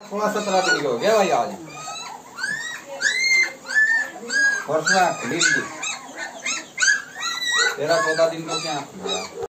16-17 दिन हो गया भाई आज। परसों खुली 13-14 दिन को क्या खुला।